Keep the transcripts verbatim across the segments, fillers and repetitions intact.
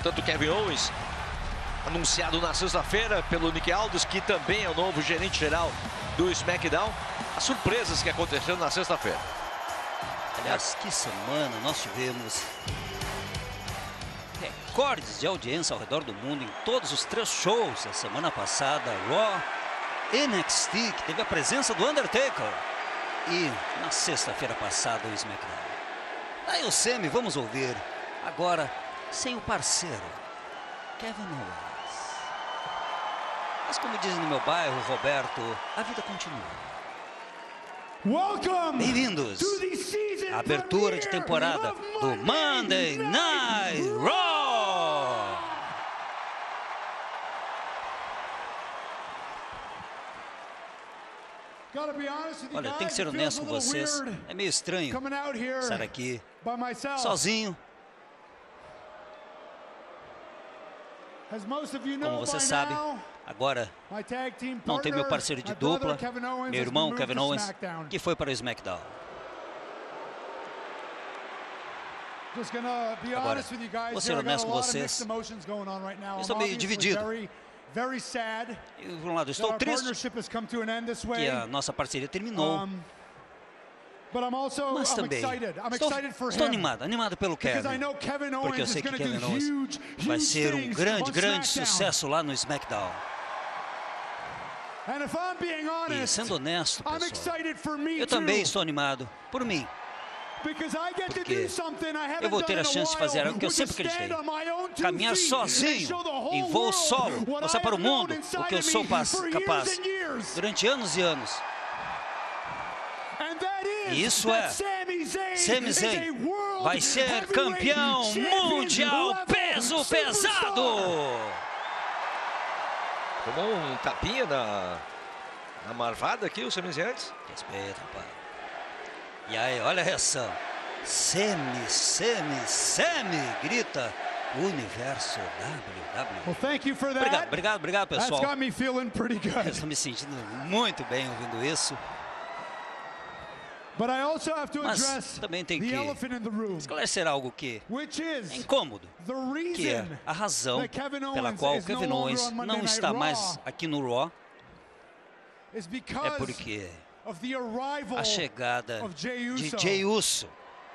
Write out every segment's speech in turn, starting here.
Portanto, Kevin Owens, anunciado na sexta-feira pelo Nick Aldis, que também é o novo gerente-geral do SmackDown. As surpresas que aconteceram na sexta-feira. Aliás, que semana nós tivemos recordes de audiência ao redor do mundo em todos os três shows. A semana passada, Raw, N X T, que teve a presença do Undertaker, e na sexta-feira passada o SmackDown. Aí o Sami, vamos ouvir agora sem o parceiro Kevin Owens. Mas como dizem no meu bairro, Roberto, a vida continua. Bem-vindos à abertura de temporada do Monday Night Raw. Olha, tem que ser honesto com vocês, é meio estranho estar aqui sozinho. Como você sabe, agora não tem meu parceiro de dupla, meu irmão Kevin Owens, que foi para o SmackDown. Agora, vou ser honesto com vocês, eu estou meio dividido. E, por um lado, eu estou triste que a nossa parceria terminou, mas também estou, estou animado, animado pelo Kevin, porque eu sei que Kevin Owens vai ser um grande, grande sucesso lá no SmackDown. E sendo honesto, pessoal, eu também estou animado por mim, porque eu vou ter a chance de fazer algo que eu sempre acreditei: caminhar sozinho, em voo solo, mostrar para o mundo o que eu sou capaz durante anos e anos. E isso é, Sami Zayn vai ser campeão mundial peso pesado. Tomou um tapinha na, na marvada aqui, o Sami Zayn antes. Respeita, rapaz. E aí, olha a reação. Sami, Sami, Sami, grita o universo W W E. Well, thank you for that. Obrigado, obrigado, obrigado, pessoal. That's got me feeling pretty good. Eu estou me sentindo muito bem ouvindo isso. But I also have to Mas address também tem the que elephant in the room, esclarecer algo que which is é incômodo, the que é reason a razão that Kevin pela Owens qual is Kevin no longer Owens on Monday não Night está Raw mais aqui no Raw. is É because porque of the arrival a chegada of Jey de Uso. Jey Uso.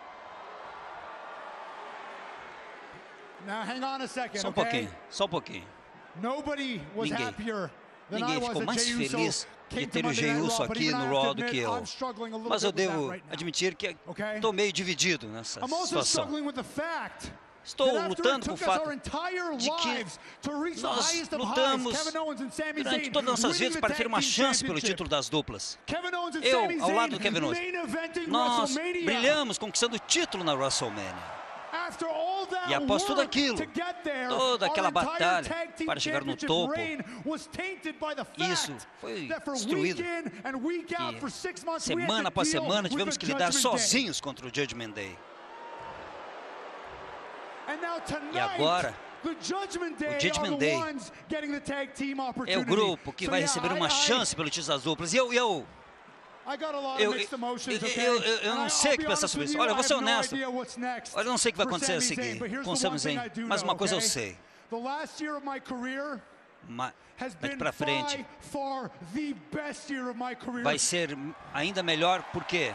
Now hang on a second, Só um okay? pouquinho, só um pouquinho. Nobody was Ninguém, happier than I ninguém was ficou that mais Jey Uso feliz de came to ter o Monday Jey Night Uso Raw, but aqui even no I have Raw to do admit, que eu. I'm struggling a little Mas eu bit with that devo right now. admitir que Okay? estou meio dividido nessa I'm also situação. struggling with the fact Estou that after lutando it com o took us fato our entire de que lives to reach the nós highest of lutamos highs, Kevin Owens and Sami durante Zayn todas as nossas winning vidas the para ter tag uma team chance pelo championship. título das duplas. Kevin Owens and Eu, Sami ao lado Zayn do Kevin Owens, main eventing nós WrestleMania. brilhamos conquistando o título na WrestleMania. After all that E após tudo work aquilo, to get there, toda aquela our entire batalha tag team para chegar no championship topo, reign was tainted by the fact isso foi that for destruído. week in and week out E for six months we had semana to após deal semana with tivemos the que lidar Judgment Day. sozinhos contra o Judgment Day. And now tonight, E agora, the Judgment Day o Judgment are the Day ones getting the tag team é o opportunity. grupo que So, vai yeah, receber I- uma I- chance pelo título das duplas. E eu, eu, I got a lot eu, of mixed emotions, eu, okay? eu, eu, eu And não I- sei I'll o que be pensar honest sobre with isso. you, Olha, eu vou I ser have no honesto. idea what's next Olha, eu não sei o que vai for acontecer a Sami Zayn, seguir but here's com o the Sami one thing Zayn. I do Mas know, uma coisa eu okay? sei. The last year of my career Ma- has daqui been pra frente by far the best year of my career. vai ser ainda melhor, porque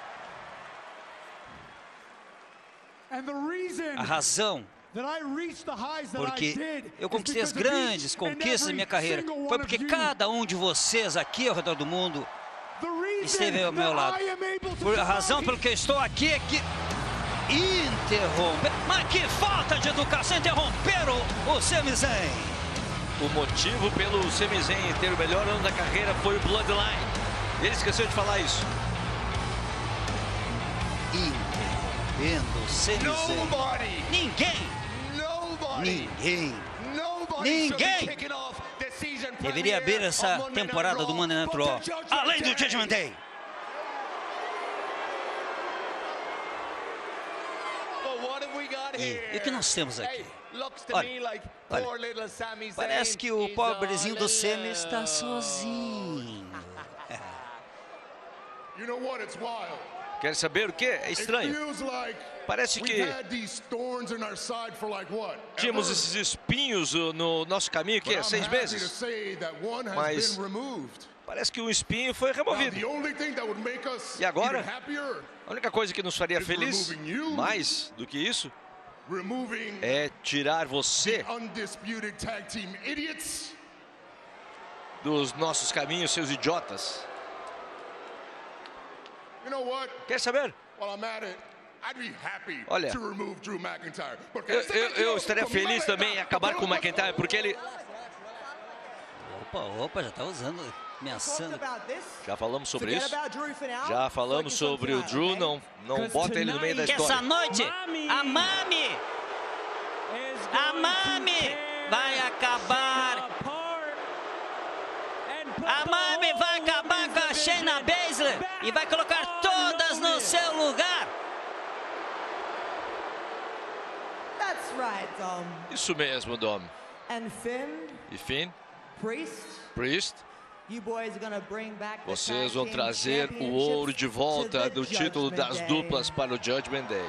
And the reason a razão that I reached the highs that I porque did eu is conquistei as because of grandes each and conquistas da every minha carreira single foi one porque of you. cada um de vocês aqui ao redor do mundo The reason esteve ao meu that lado. I am able to Por a razão talk pelo que eu estou aqui é que interromper. Mas que falta de educação, interromper o, o Sami Zayn. O motivo pelo Sami Zayn ter o melhor ano da carreira foi o Bloodline. Ele esqueceu de falar isso. Interrompendo o Sami Zayn. Nobody, Ninguém, nobody, ninguém nobody should be Ninguém kicking off the season deveria abrir premiere essa of Monday Night temporada Raw, do Monday Night but Raw, the Judgment além do Day. Judgment Day. But what have we got E, here? e o que nós temos aqui? Hey, looks to Olha, me like olha, poor little Sami Zayn parece que o is pobrezinho all do Sami alone. está sozinho. You know what? It's wild. Quer saber o que? É estranho. Parece que tínhamos esses espinhos no nosso caminho, que é seis meses. Mas parece que um espinho foi removido. E agora, a única coisa que nos faria feliz, mais do que isso, é tirar você dos nossos caminhos, seus idiotas. Quer saber? Olha, eu, eu, eu estaria feliz também em acabar com o McIntyre, porque ele... Opa, opa, já tá usando, ameaçando. Já falamos sobre isso. Já falamos sobre o Drew, não, não bota ele no meio da Que história. essa noite, a Mami, a Mami vai acabar. A Mami vai acabar com a Shayna Baszler e vai colocar todas no seu lugar. That's right, Dom. Isso mesmo, Dom. And Finn, E Finn, Priest, Priest, you boys are gonna bring back the vocês tag vão team trazer o ouro de championships volta to the do título Judgment das Day. duplas para o Judgment Day.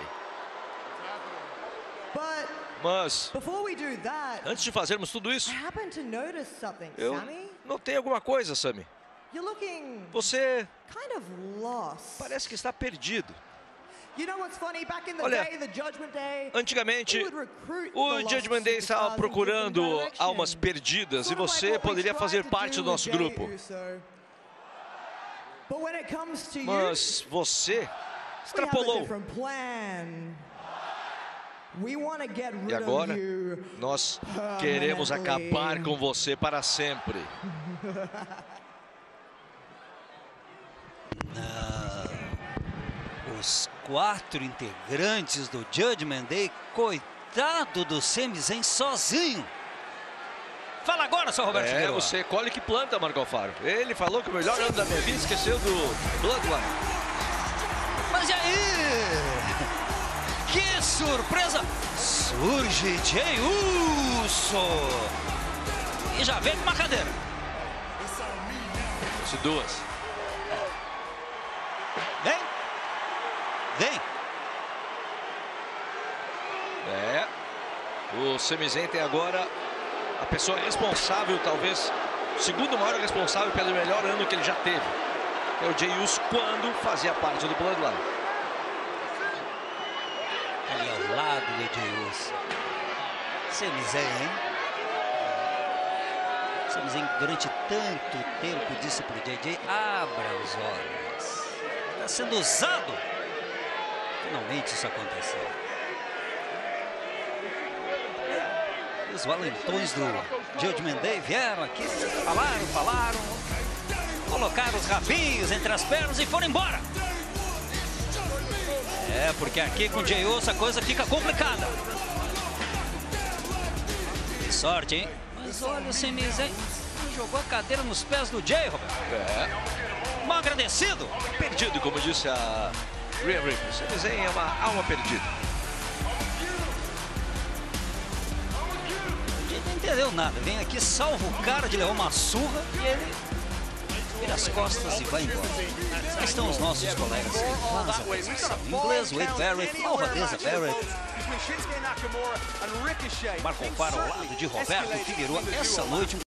But Mas, before we do that, antes de fazermos tudo isso, I happened to notice something, eu Sammy. notei alguma coisa, Sami. You're looking Você kind of lost. parece que está perdido. You know what's funny? Back in the Olha, day, the Judgment Day, Antigamente, we would recruit the o lost Judgment Day estava superstars in procurando different directions. almas perdidas e Sort of like você what we poderia tried fazer to parte do do nosso with Jey grupo. Uso. But when it comes to you, Mas você we have a extrapolou. different plan. We want to get rid E agora, of you nós queremos permanently. acabar com você para sempre. Os quatro integrantes do Judgment Day, coitado do Sami Zayn sozinho. Fala agora, seu Roberto É, Figueiredo. você colhe que planta, Marco Alfaro. Ele falou que o melhor ano da minha vida esqueceu do Bloodline. Mas e aí? Que surpresa! Surge Jey Uso. E já vem com uma cadeira. Se duas. Vem. Vem. É. O Sami Zayn tem agora a pessoa responsável, talvez, o segundo maior responsável pelo melhor ano que ele já teve. É o Jey Uso quando fazia parte do Bloodline. Ali ao lado do Jey Uso. Sami Zayn, hein? Sami Zayn durante tanto tempo disse pro J J, abra os olhos. Está sendo usado. Finalmente isso aconteceu. E os valentões do Judgment Day vieram aqui, falaram, falaram, colocaram os rabinhos entre as pernas e foram embora. É, porque aqui com o Jey Uso a coisa fica complicada. Que sorte, hein? Mas olha o Sami Zayn, jogou a cadeira nos pés do Jey, Roberto. É. Mal agradecido. Perdido, como disse a Rhea Ripley. Sami Zayn é uma alma perdida. Ele não entendeu nada. Vem aqui, salva o cara de levar uma surra e ele vira as costas e vai embora. Aí estão os nossos colegas que fazem a posição. Em inglês, Wade Barrett, malvadeza Barrett. Marco Alfaro ao lado de Roberto Figueiredo. Essa noite